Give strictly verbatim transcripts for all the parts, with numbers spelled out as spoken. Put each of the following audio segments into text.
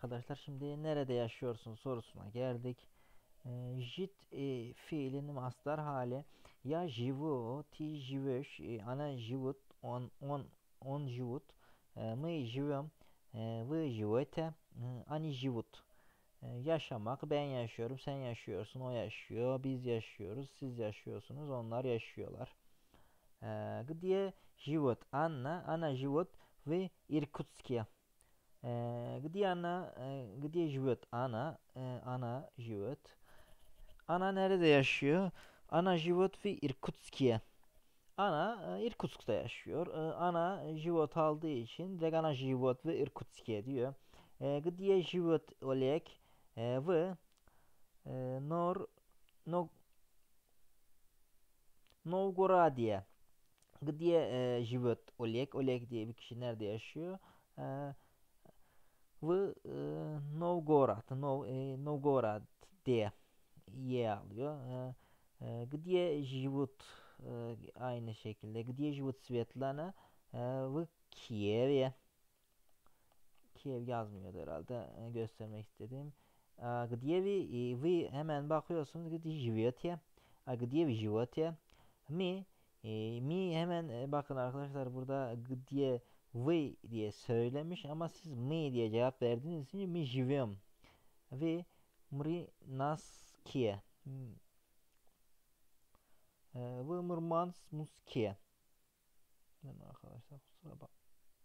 arkadaşlar. Şimdi nerede yaşıyorsun sorusuna geldik. E, jit e, fiilinin mastar hali ya живу, ты живешь, e, она живет, он, он, он живет, e, мы живем, e, вы живете, e, они живут. E, yaşamak, ben yaşıyorum, sen yaşıyorsun, o yaşıyor, biz yaşıyoruz, siz yaşıyorsunuz, onlar yaşıyorlar. E, Gdzie живет Anna, она живет в Иркутске. Ee, Где она, e, где живет она, e, ana живет. Ana nerede yaşıyor? Ana живет в Иркутске. Ana e, Irkutsk'ta yaşıyor. E, ana живет aldığı için direkt ana живет в Irkutske diyor. E, Где живет Oleg? E, v e, Nor no, Novgorodiye. Где e, живет Oleg? Oleg diye bir kişi nerede yaşıyor? E, v e, Novgorod. Nov, e, Novgorod diye Y alıyor. E, e, Где живут e, aynı şekilde. Где живут Svetlana e, v Kiev'e. Kiev yazmıyordu herhalde. E, göstermek istedim. A, Где вы, e, вы hemen bakıyorsunuz. Где живете? A, Где вы живете? Mi e, mi hemen e, bakın arkadaşlar burada где вы diye söylemiş ama siz mi diye cevap verdiğiniz için mi живем ve Mrinaskiye ve Murmansk'e. Yani arkadaşlar kusura bak.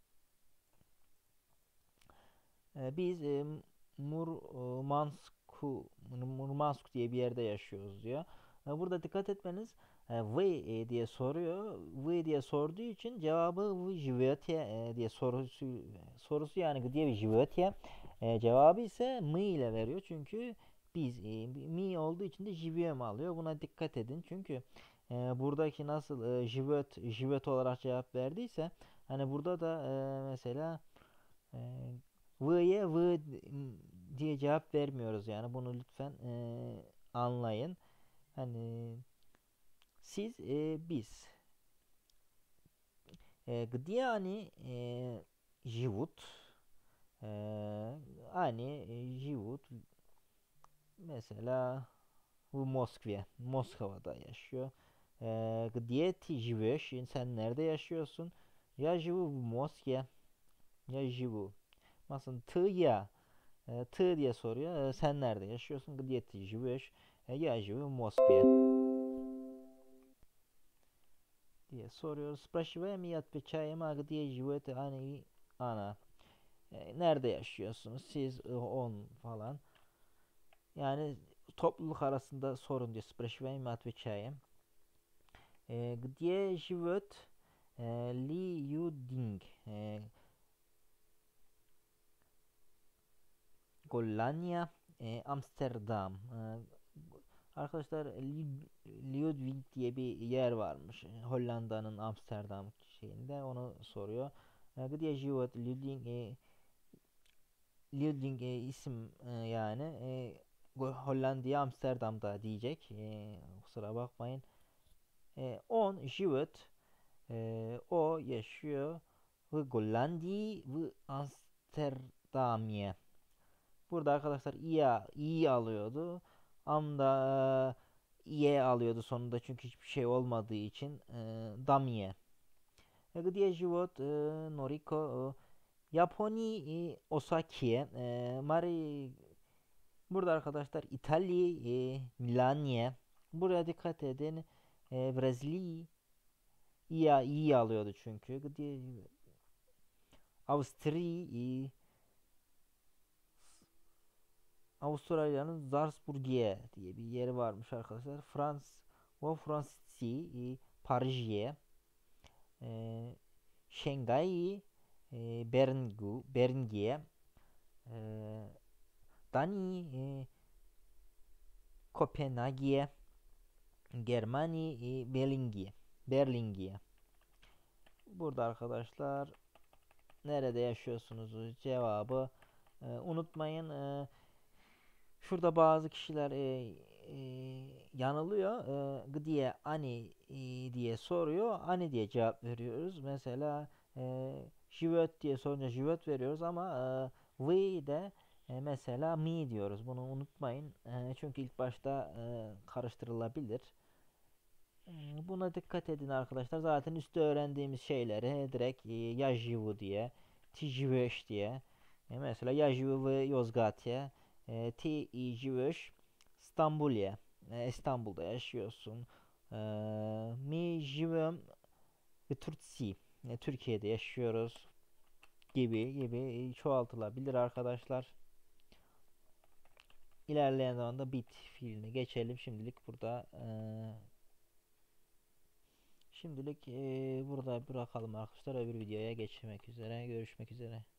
E, biz e, Murmansku Murmansk diye bir yerde yaşıyoruz diyor. E, burada dikkat etmeniz e, вы e, diye soruyor. Вы diye sorduğu için cevabı вы живете e, diye sorusu sorusu yani diye bir живете. E, cevabı ise мы ile veriyor. Çünkü biz e, mi olduğu için de живем alıyor. Buna dikkat edin. Çünkü e, buradaki nasıl e, живет живет olarak cevap verdiyse hani burada da e, mesela e, V'ye V diye cevap vermiyoruz yani bunu lütfen e, anlayın. Hani siz e, biz e, где они e, живут e, hani e, живут mesela bu Moskva Moskova'da yaşıyor. E, Где ты живешь? Sen nerede yaşıyorsun? Я живу в Москве. Я живу. Mesela ты ya e, tı diye soruyor. E, sen nerede yaşıyorsun? Где ты живешь? E, я живу в Москве diye soruyoruz. Спрашиваем и отвечаем, а где живете они, ana. E, nerede yaşıyorsunuz? Siz, e, on falan. Yani topluluk arasında sorun diyor. Спрашиваем и отвечаем. E, где живет e, Li Yuding? E, Golanya, e, Amsterdam. E, Arkadaşlar Ludwig diye bir yer varmış. Hollanda'nın Amsterdam şeyinde onu soruyor. Где живет Ludwig? E, Ludwig e, isim e, yani e, Hollandiya Amsterdam'da diyecek. E, kusura bakmayın. E, on живет e, o yaşıyor ve Hollandi ve Amsterdam'ye. Burada arkadaşlar i, i alıyordu. Amda iye alıyordu sonunda çünkü hiçbir şey olmadığı için e, Damie. Где живет e, Noriko e, Japoni e, Osaki'ye e, Mari burada arkadaşlar İtalya e, Milaniye. Buraya dikkat edin. E, Brezilya iya iyi alıyordu çünkü. Где Avusturya e, Avustralya'nın Salzburg'e diye bir yeri varmış arkadaşlar. Frans o Fransi e, Paris'e e, Şangay e, Berngu Berngi'ye e, Dani e, Kopenhag'e Germani e, Berlin'e Berlin'e. Burada arkadaşlar nerede yaşıyorsunuz cevabı e, unutmayın. E, Şurada bazı kişiler e, e, yanılıyor. E, gdiye ani e, diye soruyor. Ani diye cevap veriyoruz. Mesela e, живет diye sorunca живет veriyoruz ama e, we de E, mesela mi diyoruz. Bunu unutmayın. E, çünkü ilk başta e, karıştırılabilir. E, buna dikkat edin arkadaşlar. Zaten üstte öğrendiğimiz şeyleri direkt e, Yajivu diye, Tijveş diye. E, mesela Yajivu ve Yozgatya, e, Ti Jivöş, İstanbul'ya. E, İstanbul'da yaşıyorsun. E, Mi Jivöm ve Turtsi. E, Türkiye'de yaşıyoruz gibi gibi çoğaltılabilir arkadaşlar. İlerleyen zamanda bit fiiline geçelim. Şimdilik burada eee, şimdilik eee, burada bırakalım arkadaşlar. Öbür videoya geçmek üzere. Görüşmek üzere.